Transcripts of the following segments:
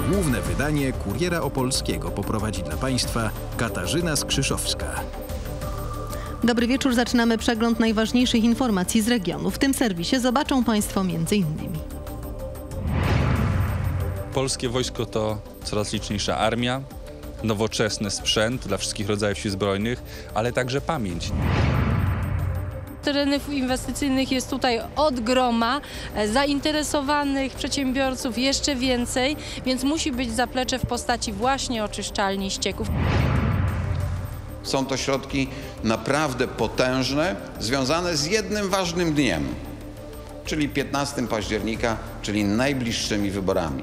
Główne wydanie Kuriera Opolskiego poprowadzi dla Państwa Katarzyna Skrzyszowska. Dobry wieczór, zaczynamy przegląd najważniejszych informacji z regionu. W tym serwisie zobaczą Państwo m.in. Polskie wojsko to coraz liczniejsza armia, nowoczesny sprzęt dla wszystkich rodzajów sił zbrojnych, ale także pamięć. Terenów inwestycyjnych jest tutaj od groma, zainteresowanych przedsiębiorców jeszcze więcej, więc musi być zaplecze w postaci właśnie oczyszczalni ścieków. Są to środki naprawdę potężne, związane z jednym ważnym dniem, czyli 15 października, czyli najbliższymi wyborami.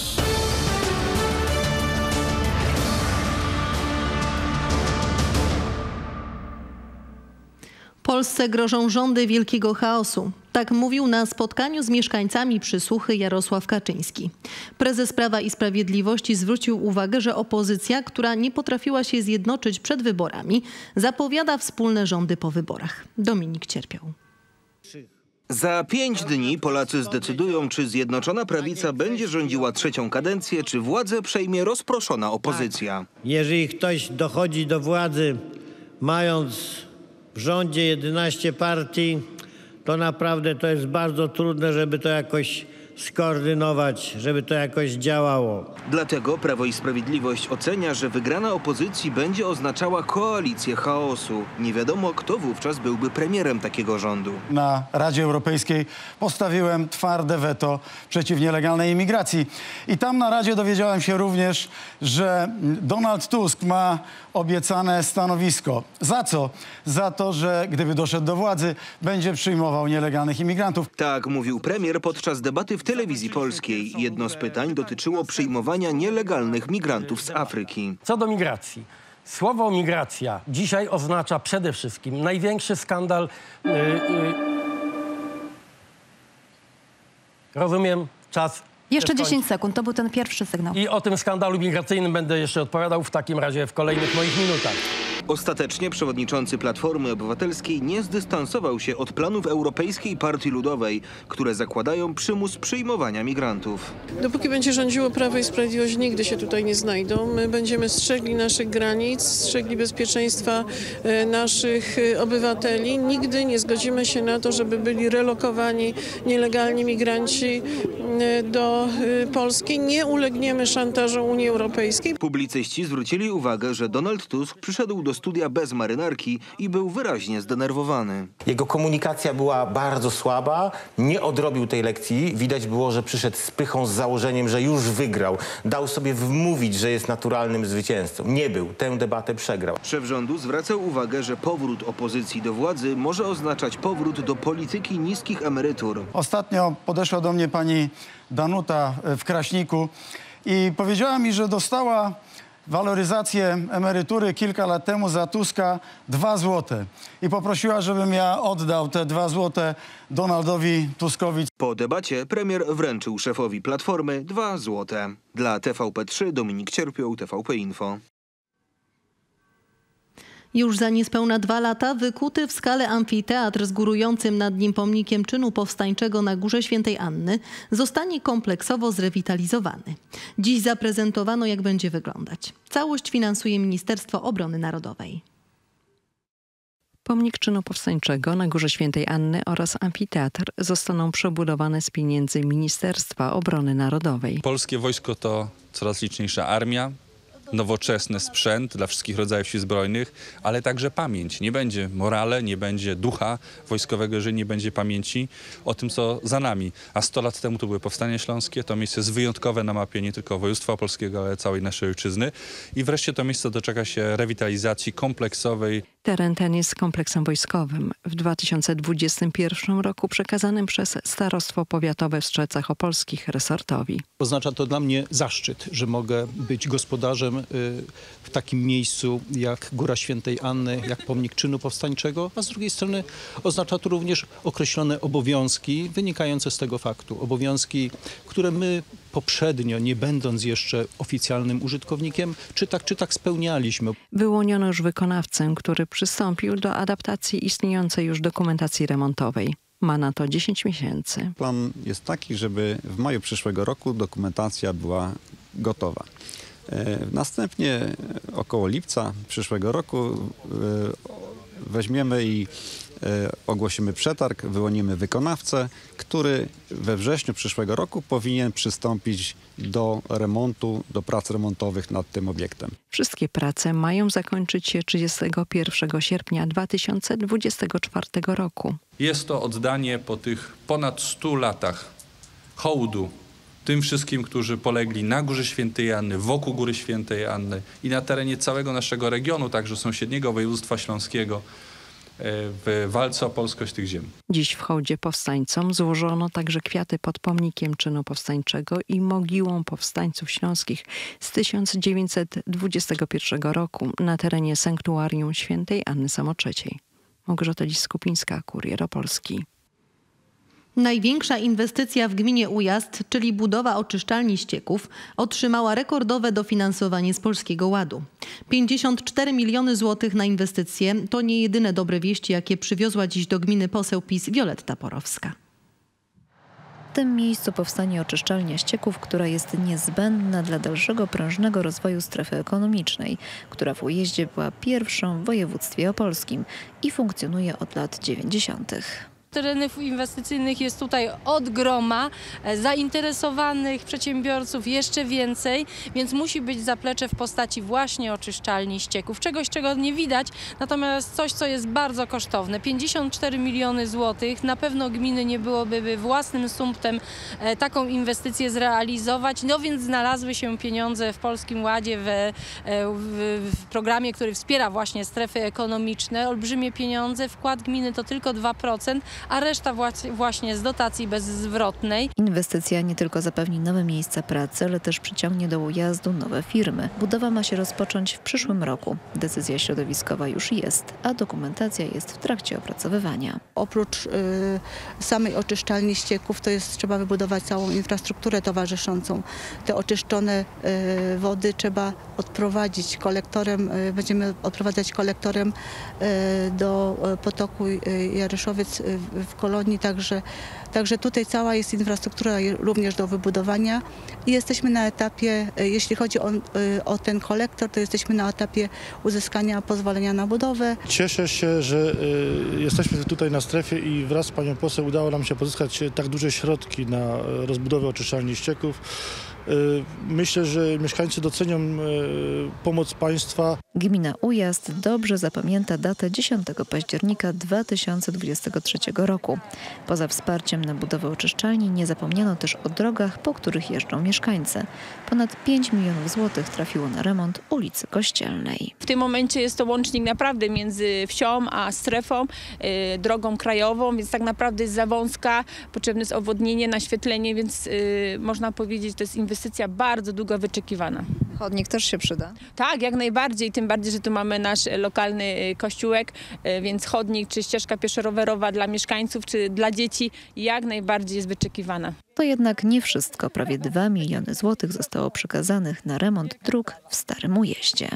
Polsce grożą rządy wielkiego chaosu. Tak mówił na spotkaniu z mieszkańcami Przysłuchy Jarosław Kaczyński. Prezes Prawa i Sprawiedliwości zwrócił uwagę, że opozycja, która nie potrafiła się zjednoczyć przed wyborami, zapowiada wspólne rządy po wyborach. Dominik Cierpiał. Za 5 dni Polacy zdecydują, czy Zjednoczona Prawica będzie rządziła trzecią kadencję, czy władzę przejmie rozproszona opozycja. Jeżeli ktoś dochodzi do władzy, mając w rządzie 11 partii, to naprawdę to jest bardzo trudne, żeby to jakoś skoordynować, żeby to jakoś działało. Dlatego Prawo i Sprawiedliwość ocenia, że wygrana opozycji będzie oznaczała koalicję chaosu. Nie wiadomo, kto wówczas byłby premierem takiego rządu. Na Radzie Europejskiej postawiłem twarde weto przeciw nielegalnej imigracji. I tam na Radzie dowiedziałem się również, że Donald Tusk ma obiecane stanowisko. Za co? Za to, że gdyby doszedł do władzy, będzie przyjmował nielegalnych imigrantów. Tak mówił premier podczas debaty w telewizji polskiej. Jedno z pytań dotyczyło przyjmowania nielegalnych migrantów z Afryki. Co do migracji. Słowo migracja dzisiaj oznacza przede wszystkim największy skandal. Rozumiem, czas. Jeszcze 10 sekund, to był ten pierwszy sygnał. I o tym skandalu migracyjnym będę jeszcze odpowiadał w takim razie w kolejnych moich minutach. Ostatecznie przewodniczący Platformy Obywatelskiej nie zdystansował się od planów Europejskiej Partii Ludowej, które zakładają przymus przyjmowania migrantów. Dopóki będzie rządziło Prawo i Sprawiedliwość, nigdy się tutaj nie znajdą. My będziemy strzegli naszych granic, strzegli bezpieczeństwa naszych obywateli. Nigdy nie zgodzimy się na to, żeby byli relokowani nielegalni migranci do Polski. Nie ulegniemy szantażom Unii Europejskiej. Publicyści zwrócili uwagę, że Donald Tusk przyszedł do studia bez marynarki i był wyraźnie zdenerwowany. Jego komunikacja była bardzo słaba, nie odrobił tej lekcji. Widać było, że przyszedł z pychą, z założeniem, że już wygrał. Dał sobie wmówić, że jest naturalnym zwycięzcą. Nie był. Tę debatę przegrał. Szef rządu zwracał uwagę, że powrót opozycji do władzy może oznaczać powrót do polityki niskich emerytur. Ostatnio podeszła do mnie pani Danuta w Kraśniku i powiedziała mi, że dostała waloryzację emerytury kilka lat temu za Tuska 2 złote. I poprosiła, żebym ja oddał te 2 złote Donaldowi Tuskowi. Po debacie premier wręczył szefowi Platformy 2 złote. Dla TVP3 Dominik Cierpiał, TVP Info. Już za niespełna 2 lata wykuty w skale amfiteatr z górującym nad nim pomnikiem czynu powstańczego na Górze Świętej Anny zostanie kompleksowo zrewitalizowany. Dziś zaprezentowano, jak będzie wyglądać. Całość finansuje Ministerstwo Obrony Narodowej. Pomnik czynu powstańczego na Górze Świętej Anny oraz amfiteatr zostaną przebudowane z pieniędzy Ministerstwa Obrony Narodowej. Polskie wojsko to coraz liczniejsza armia, nowoczesny sprzęt dla wszystkich rodzajów sił zbrojnych, ale także pamięć. Nie będzie morale, nie będzie ducha wojskowego, jeżeli nie będzie pamięci o tym, co za nami. A 100 lat temu to były Powstania Śląskie, to miejsce jest wyjątkowe na mapie nie tylko województwa opolskiego, ale całej naszej ojczyzny. I wreszcie to miejsce doczeka się rewitalizacji kompleksowej. Teren ten jest kompleksem wojskowym. W 2021 roku przekazanym przez Starostwo Powiatowe w Strzelcach Opolskich resortowi. Oznacza to dla mnie zaszczyt, że mogę być gospodarzem w takim miejscu jak Góra Świętej Anny, jak pomnik czynu powstańczego, a z drugiej strony oznacza to również określone obowiązki wynikające z tego faktu. Obowiązki, które my poprzednio, nie będąc jeszcze oficjalnym użytkownikiem, czy tak spełnialiśmy. Wyłoniono już wykonawcę, który przystąpił do adaptacji istniejącej już dokumentacji remontowej. Ma na to 10 miesięcy. Plan jest taki, żeby w maju przyszłego roku dokumentacja była gotowa. Następnie około lipca przyszłego roku weźmiemy i ogłosimy przetarg, wyłonimy wykonawcę, który we wrześniu przyszłego roku powinien przystąpić do remontu, do prac remontowych nad tym obiektem. Wszystkie prace mają zakończyć się 31 sierpnia 2024 roku. Jest to oddanie po tych ponad 100 latach hołdu tym wszystkim, którzy polegli na Górze Świętej Anny, wokół Góry Świętej Anny i na terenie całego naszego regionu, także sąsiedniego województwa śląskiego, w walce o polskość tych ziem. Dziś w hołdzie powstańcom złożono także kwiaty pod pomnikiem czynu powstańczego i mogiłą powstańców śląskich z 1921 roku na terenie sanktuarium Świętej Anny Samotrzeciej. Małgorzata Skupińska, Kurier Opolski. Największa inwestycja w gminie Ujazd, czyli budowa oczyszczalni ścieków, otrzymała rekordowe dofinansowanie z Polskiego Ładu. 54 miliony złotych na inwestycje to nie jedyne dobre wieści, jakie przywiozła dziś do gminy poseł PiS Wioletta Porowska. W tym miejscu powstanie oczyszczalnia ścieków, która jest niezbędna dla dalszego prężnego rozwoju strefy ekonomicznej, która w Ujeździe była pierwszą w województwie opolskim i funkcjonuje od lat 90. Terenów inwestycyjnych jest tutaj od groma, zainteresowanych przedsiębiorców jeszcze więcej, więc musi być zaplecze w postaci właśnie oczyszczalni ścieków. Czegoś, czego nie widać, natomiast coś, co jest bardzo kosztowne. 54 miliony złotych. Na pewno gminy nie byłoby własnym sumptem taką inwestycję zrealizować, no więc znalazły się pieniądze w Polskim Ładzie, w programie, który wspiera właśnie strefy ekonomiczne. Olbrzymie pieniądze, wkład gminy to tylko 2%. A reszta właśnie z dotacji bezzwrotnej. Inwestycja nie tylko zapewni nowe miejsca pracy, ale też przyciągnie do Ujazdu nowe firmy. Budowa ma się rozpocząć w przyszłym roku. Decyzja środowiskowa już jest, a dokumentacja jest w trakcie opracowywania. Oprócz samej oczyszczalni ścieków trzeba wybudować całą infrastrukturę towarzyszącą. Te oczyszczone wody trzeba odprowadzić kolektorem, będziemy odprowadzać kolektorem do potoku Jaryszowiec w Kolonii, także tutaj cała jest infrastruktura również do wybudowania i jesteśmy na etapie, jeśli chodzi o ten kolektor, to jesteśmy na etapie uzyskania pozwolenia na budowę. Cieszę się, że jesteśmy tutaj na strefie i wraz z panią poseł udało nam się pozyskać tak duże środki na rozbudowę oczyszczalni ścieków. Myślę, że mieszkańcy docenią pomoc państwa. Gmina Ujazd dobrze zapamięta datę 10 października 2023 roku. Poza wsparciem na budowę oczyszczalni nie zapomniano też o drogach, po których jeżdżą mieszkańcy. Ponad 5 milionów złotych trafiło na remont ulicy Kościelnej. W tym momencie jest to łącznik naprawdę między wsią a strefą, drogą krajową, więc tak naprawdę jest za wąska, potrzebne jest owodnienie, naświetlenie, więc można powiedzieć, że to jest inwestycja bardzo długo wyczekiwana. Chodnik też się przyda? Tak, jak najbardziej, tym bardziej, że tu mamy nasz lokalny kościółek, więc chodnik czy ścieżka pieszo-rowerowa dla mieszkańców czy dla dzieci jak najbardziej jest wyczekiwana. To jednak nie wszystko. Prawie 2 miliony złotych zostało przekazanych na remont dróg w Starym Ujeździe.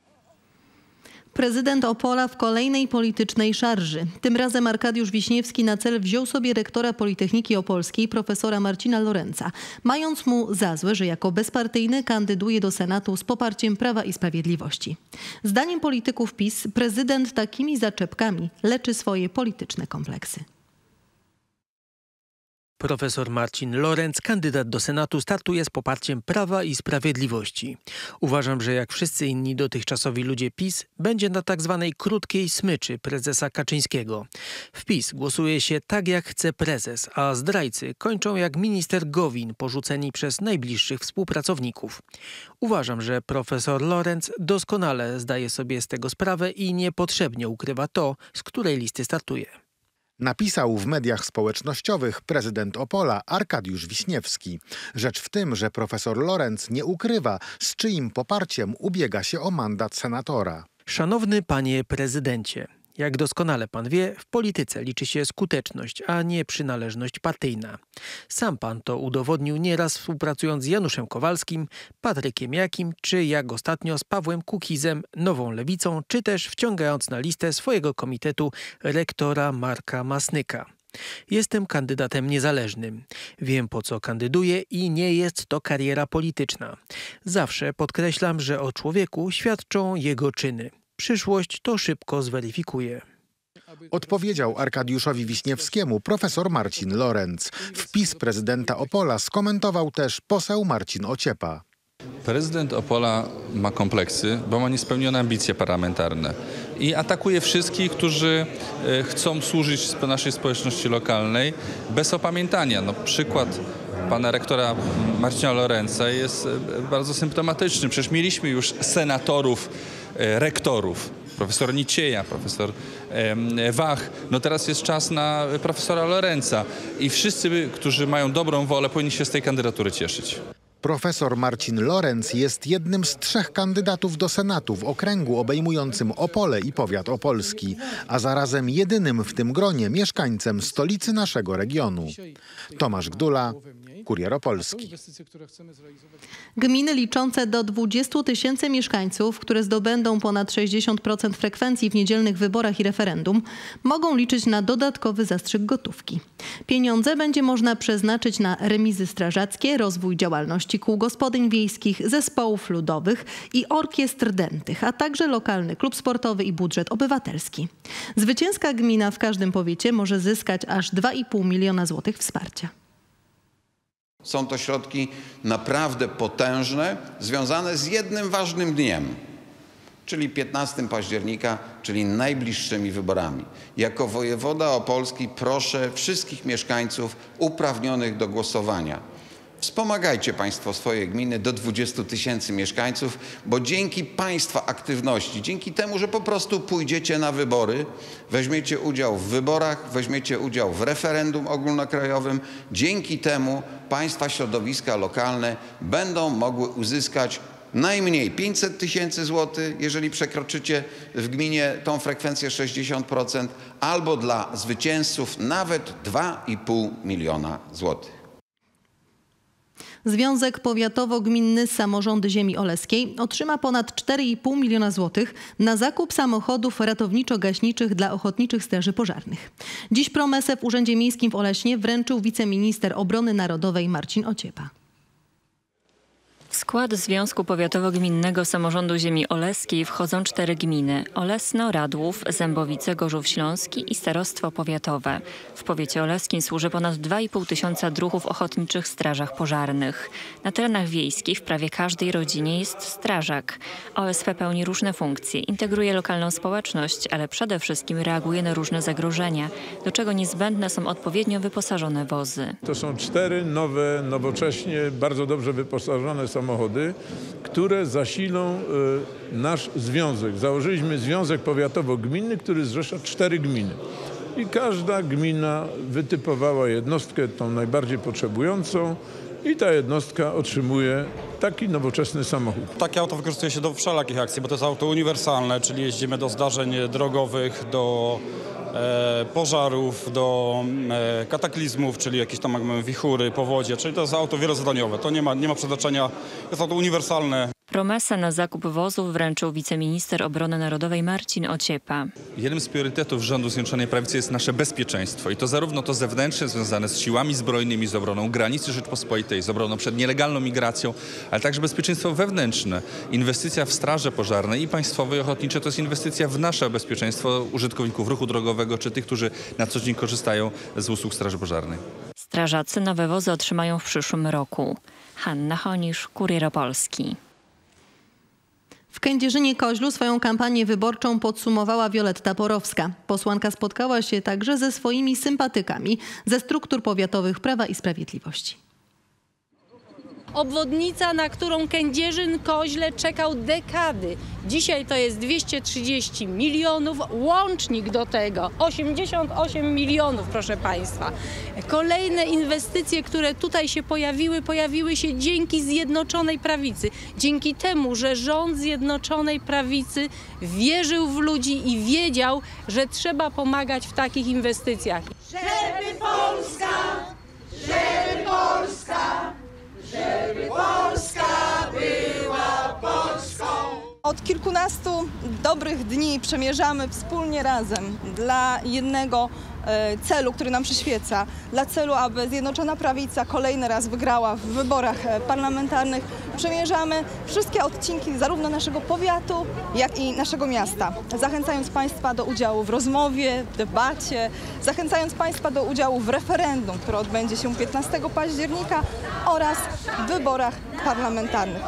Prezydent Opola w kolejnej politycznej szarży. Tym razem Arkadiusz Wiśniewski na cel wziął sobie rektora Politechniki Opolskiej profesora Marcina Lorenza, mając mu za złe, że jako bezpartyjny kandyduje do Senatu z poparciem Prawa i Sprawiedliwości. Zdaniem polityków PiS prezydent takimi zaczepkami leczy swoje polityczne kompleksy. Profesor Marcin Lorenz, kandydat do Senatu, startuje z poparciem Prawa i Sprawiedliwości. Uważam, że jak wszyscy inni dotychczasowi ludzie PiS, będzie na tak zwanej krótkiej smyczy prezesa Kaczyńskiego. W PiS głosuje się tak, jak chce prezes, a zdrajcy kończą jak minister Gowin, porzuceni przez najbliższych współpracowników. Uważam, że profesor Lorenz doskonale zdaje sobie z tego sprawę i niepotrzebnie ukrywa to, z której listy startuje. Napisał w mediach społecznościowych prezydent Opola Arkadiusz Wiśniewski. Rzecz w tym, że profesor Lorenz nie ukrywa, z czyim poparciem ubiega się o mandat senatora. Szanowny panie prezydencie, jak doskonale pan wie, w polityce liczy się skuteczność, a nie przynależność partyjna. Sam pan to udowodnił nieraz współpracując z Januszem Kowalskim, Patrykiem Jakim, czy jak ostatnio z Pawłem Kukizem, Nową Lewicą, czy też wciągając na listę swojego komitetu rektora Marka Masnyka. Jestem kandydatem niezależnym. Wiem, po co kandyduję i nie jest to kariera polityczna. Zawsze podkreślam, że o człowieku świadczą jego czyny. Przyszłość to szybko zweryfikuje. Odpowiedział Arkadiuszowi Wiśniewskiemu profesor Marcin Lorenc. Wpis prezydenta Opola skomentował też poseł Marcin Ociepa. Prezydent Opola ma kompleksy, bo ma niespełnione ambicje parlamentarne i atakuje wszystkich, którzy chcą służyć naszej społeczności lokalnej bez opamiętania. No, przykład pana rektora Marcina Lorenza jest bardzo symptomatyczny. Przecież mieliśmy już senatorów, rektorów. Profesor Nicieja, profesor Wach. No teraz jest czas na profesora Lorenza i wszyscy, którzy mają dobrą wolę, powinni się z tej kandydatury cieszyć. Profesor Marcin Lorenz jest jednym z 3 kandydatów do Senatu w okręgu obejmującym Opole i powiat opolski, a zarazem jedynym w tym gronie mieszkańcem stolicy naszego regionu. Tomasz Gdula, Kurier Opolski. Gminy liczące do 20 000 mieszkańców, które zdobędą ponad 60% frekwencji w niedzielnych wyborach i referendum, mogą liczyć na dodatkowy zastrzyk gotówki. Pieniądze będzie można przeznaczyć na remizy strażackie, rozwój działalności kół gospodyń wiejskich, zespołów ludowych i orkiestr dętych, a także lokalny klub sportowy i budżet obywatelski. Zwycięska gmina w każdym powiecie może zyskać aż 2,5 miliona złotych wsparcia. Są to środki naprawdę potężne, związane z jednym ważnym dniem, czyli 15 października, czyli najbliższymi wyborami. Jako wojewoda opolski proszę wszystkich mieszkańców uprawnionych do głosowania. Wspomagajcie Państwo swoje gminy do 20 000 mieszkańców, bo dzięki Państwa aktywności, dzięki temu, że po prostu pójdziecie na wybory, weźmiecie udział w wyborach, weźmiecie udział w referendum ogólnokrajowym, dzięki temu Państwa środowiska lokalne będą mogły uzyskać najmniej 500 000 złotych, jeżeli przekroczycie w gminie tą frekwencję 60%, albo dla zwycięzców nawet 2,5 miliona złotych. Związek Powiatowo-Gminny Samorządy Ziemi Oleskiej otrzyma ponad 4,5 miliona złotych na zakup samochodów ratowniczo-gaśniczych dla ochotniczych straży pożarnych. Dziś promesę w Urzędzie Miejskim w Oleśnie wręczył wiceminister obrony narodowej Marcin Ociepa. W skład Związku Powiatowo-Gminnego Samorządu Ziemi Oleskiej wchodzą 4 gminy: Olesno, Radłów, Zębowice, Gorzów Śląski i Starostwo Powiatowe. W powiecie oleskim służy ponad 2,5 tysiąca druhów ochotniczych w strażach pożarnych. Na terenach wiejskich w prawie każdej rodzinie jest strażak. OSP pełni różne funkcje, integruje lokalną społeczność, ale przede wszystkim reaguje na różne zagrożenia, do czego niezbędne są odpowiednio wyposażone wozy. To są 4 nowe, nowocześnie, bardzo dobrze wyposażone samochody, które zasilą nasz związek. Założyliśmy Związek Powiatowo-Gminny, który zrzesza 4 gminy. I każda gmina wytypowała jednostkę, tą najbardziej potrzebującą, i ta jednostka otrzymuje taki nowoczesny samochód. Takie auto wykorzystuje się do wszelakich akcji, bo to jest auto uniwersalne, czyli jeździmy do zdarzeń drogowych, do pożarów, do kataklizmów, czyli jakieś tam mamy wichury, powodzie, czyli to jest auto wielozadaniowe. To nie ma przeznaczenia, jest auto uniwersalne. Promesę na zakup wozów wręczył wiceminister obrony narodowej Marcin Ociepa. Jednym z priorytetów rządu Zjednoczonej Prawicy jest nasze bezpieczeństwo i to zarówno to zewnętrzne związane z siłami zbrojnymi, z obroną granicy Rzeczpospolitej, z obroną przed nielegalną migracją, ale także bezpieczeństwo wewnętrzne. Inwestycja w straże pożarne i państwowe i ochotnicze to jest inwestycja w nasze bezpieczeństwo użytkowników ruchu drogowego czy tych, którzy na co dzień korzystają z usług straży pożarnej. Strażacy nowe wozy otrzymają w przyszłym roku. Hanna Honisz, Kurier Opolski. W Kędzierzynie-Koźlu swoją kampanię wyborczą podsumowała Wioletta Porowska. Posłanka spotkała się także ze swoimi sympatykami ze struktur powiatowych Prawa i Sprawiedliwości. Obwodnica, na którą Kędzierzyn-Koźle czekał dekady. Dzisiaj to jest 230 milionów, łącznik do tego 88 milionów, proszę Państwa. Kolejne inwestycje, które tutaj się pojawiły się dzięki Zjednoczonej Prawicy. Dzięki temu, że rząd Zjednoczonej Prawicy wierzył w ludzi i wiedział, że trzeba pomagać w takich inwestycjach. Żeby Polska, żeby Polska, żeby Polska była Polską. Od kilkunastu dobrych dni przemierzamy wspólnie razem dla jednego celu, który nam przyświeca, dla celu, aby Zjednoczona Prawica kolejny raz wygrała w wyborach parlamentarnych, przemierzamy wszystkie odcinki zarówno naszego powiatu, jak i naszego miasta. Zachęcając Państwa do udziału w rozmowie, w debacie, zachęcając Państwa do udziału w referendum, które odbędzie się 15 października oraz w wyborach parlamentarnych.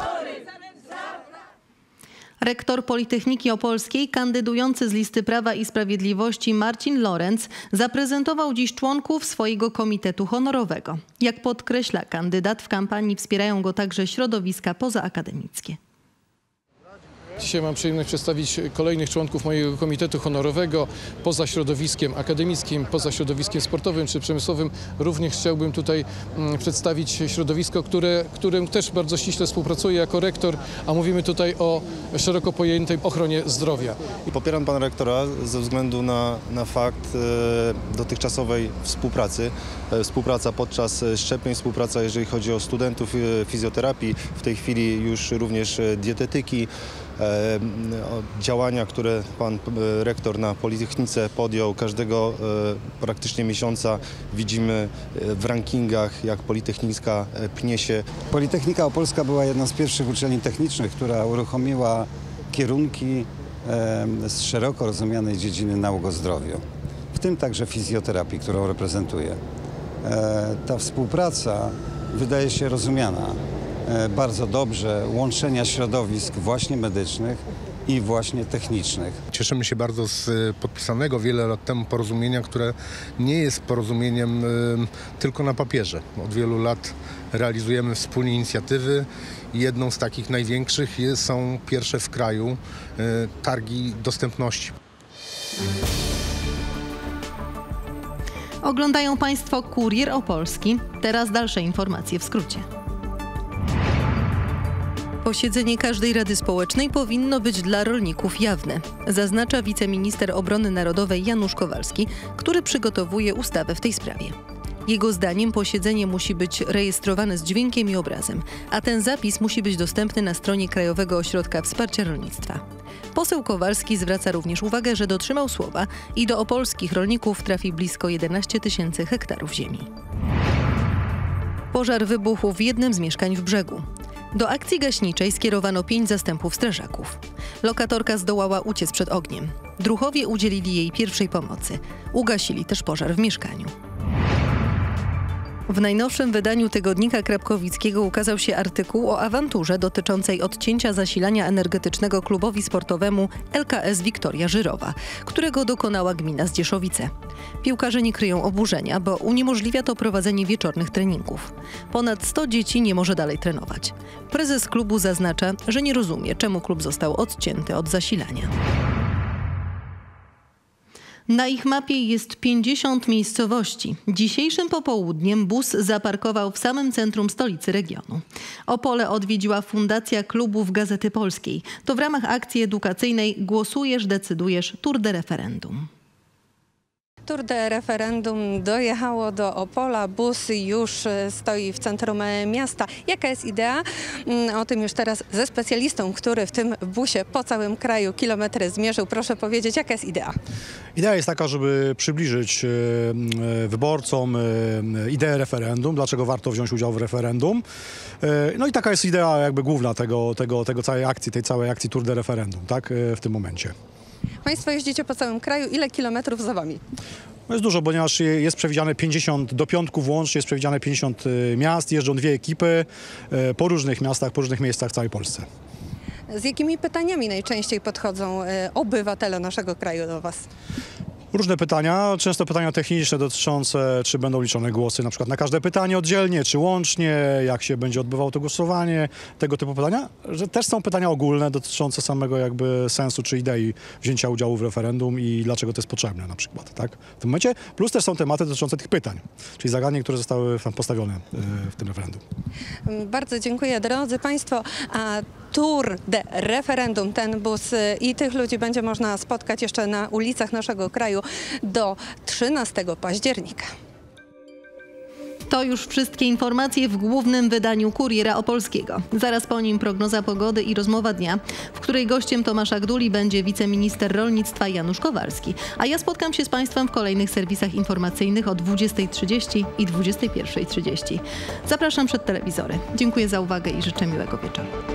Rektor Politechniki Opolskiej, kandydujący z listy Prawa i Sprawiedliwości Marcin Lorenc, zaprezentował dziś członków swojego komitetu honorowego. Jak podkreśla kandydat, w kampanii wspierają go także środowiska pozaakademickie. Dzisiaj mam przyjemność przedstawić kolejnych członków mojego komitetu honorowego. Poza środowiskiem akademickim, poza środowiskiem sportowym czy przemysłowym również chciałbym tutaj przedstawić środowisko, którym też bardzo ściśle współpracuję jako rektor, a mówimy tutaj o szeroko pojętej ochronie zdrowia. Popieram pana rektora ze względu na fakt dotychczasowej współpracy. Współpraca podczas szczepień, współpraca jeżeli chodzi o studentów fizjoterapii, w tej chwili już również dietetyki. Działania, które pan rektor na Politechnice podjął każdego praktycznie miesiąca, widzimy w rankingach, jak Politechnika pnie się. Politechnika Opolska była jedną z pierwszych uczelni technicznych, która uruchomiła kierunki z szeroko rozumianej dziedziny nauk o zdrowiu, w tym także fizjoterapii, którą reprezentuję. Ta współpraca wydaje się rozumiana bardzo dobrze, łączenia środowisk właśnie medycznych i właśnie technicznych. Cieszymy się bardzo z podpisanego wiele lat temu porozumienia, które nie jest porozumieniem tylko na papierze. Od wielu lat realizujemy wspólnie inicjatywy. Jedną z takich największych są pierwsze w kraju targi dostępności. Oglądają Państwo Kurier Opolski. Teraz dalsze informacje w skrócie. Posiedzenie każdej Rady Społecznej powinno być dla rolników jawne, zaznacza wiceminister obrony narodowej Janusz Kowalski, który przygotowuje ustawę w tej sprawie. Jego zdaniem posiedzenie musi być rejestrowane z dźwiękiem i obrazem, a ten zapis musi być dostępny na stronie Krajowego Ośrodka Wsparcia Rolnictwa. Poseł Kowalski zwraca również uwagę, że dotrzymał słowa i do opolskich rolników trafi blisko 11 000 hektarów ziemi. Pożar wybuchł w jednym z mieszkań w Brzegu. Do akcji gaśniczej skierowano 5 zastępów strażaków. Lokatorka zdołała uciec przed ogniem. Druhowie udzielili jej pierwszej pomocy. Ugasili też pożar w mieszkaniu. W najnowszym wydaniu Tygodnika Krapkowickiego ukazał się artykuł o awanturze dotyczącej odcięcia zasilania energetycznego klubowi sportowemu LKS Wiktoria Żyrowa, którego dokonała gmina Zdzieszowice. Piłkarze nie kryją oburzenia, bo uniemożliwia to prowadzenie wieczornych treningów. Ponad 100 dzieci nie może dalej trenować. Prezes klubu zaznacza, że nie rozumie, czemu klub został odcięty od zasilania. Na ich mapie jest 50 miejscowości. Dzisiejszym popołudniem bus zaparkował w samym centrum stolicy regionu. Opole odwiedziła Fundacja Klubów Gazety Polskiej. To w ramach akcji edukacyjnej Głosujesz, decydujesz, Tour de Referendum. Tour de Referendum dojechało do Opola, bus już stoi w centrum miasta. Jaka jest idea? O tym już teraz ze specjalistą, który w tym busie po całym kraju kilometry zmierzył. Proszę powiedzieć, jaka jest idea? Idea jest taka, żeby przybliżyć wyborcom ideę referendum, dlaczego warto wziąć udział w referendum. No i taka jest idea jakby główna tego całej akcji, tej całej akcji Tour de Referendum, tak, w tym momencie. Państwo jeździcie po całym kraju. Ile kilometrów za wami? No jest dużo, ponieważ jest przewidziane 50, do piątku włącznie jest przewidziane 50 miast. Jeżdżą 2 ekipy po różnych miastach, po różnych miejscach w całej Polsce. Z jakimi pytaniami najczęściej podchodzą obywatele naszego kraju do was? Różne pytania, często pytania techniczne dotyczące, czy będą liczone głosy na przykład na każde pytanie oddzielnie, czy łącznie, jak się będzie odbywało to głosowanie, tego typu pytania. Że też są pytania ogólne dotyczące samego jakby sensu czy idei wzięcia udziału w referendum i dlaczego to jest potrzebne na przykład, tak? W tym momencie. Plus też są tematy dotyczące tych pytań, czyli zagadnień, które zostały postawione w tym referendum. Bardzo dziękuję, drodzy Państwo. A Tour de Referendum, ten bus i tych ludzi będzie można spotkać jeszcze na ulicach naszego kraju do 13 października. To już wszystkie informacje w głównym wydaniu Kuriera Opolskiego. Zaraz po nim prognoza pogody i rozmowa dnia, w której gościem Tomasza Gduli będzie wiceminister rolnictwa Janusz Kowalski. A ja spotkam się z Państwem w kolejnych serwisach informacyjnych o 20:30 i 21:30. Zapraszam przed telewizory. Dziękuję za uwagę i życzę miłego wieczoru.